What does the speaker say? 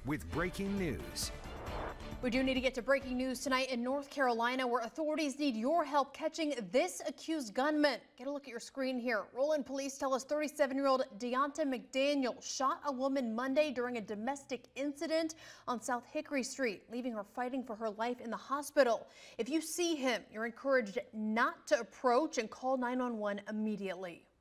with breaking news. We do need to get to breaking news tonight in North Carolina, where authorities need your help catching this accused gunman. Get a look at your screen here. Rowland police tell us 37-year-old Deonta McDaniel shot a woman Monday during a domestic incident on South Hickory Street, leaving her fighting for her life in the hospital. If you see him, you're encouraged not to approach and call 911 immediately.